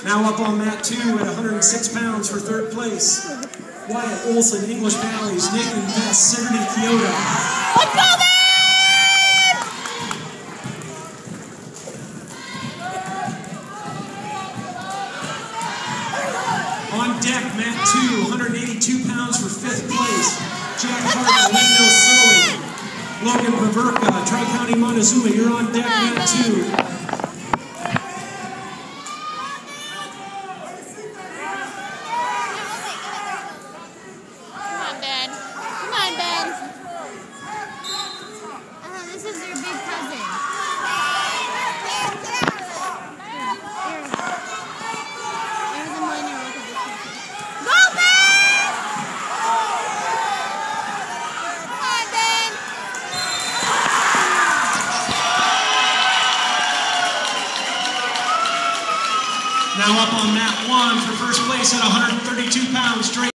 Now up on mat 2 at 106 pounds for third place. Wyatt Olson, English Valleys, Nathan Vest, Sigourney Kyoto. Let's go, man! On deck, mat 2, 182 pounds for fifth place. Jack Hart, Windmill Surly. Logan Baverka, Tri-County Montezuma, you're on deck, mat 2. This is your big cousin. There's a minor look at this cousin. Go, Ben! Come on, Ben! Now up on mat 1 for first place at 132 pounds straight.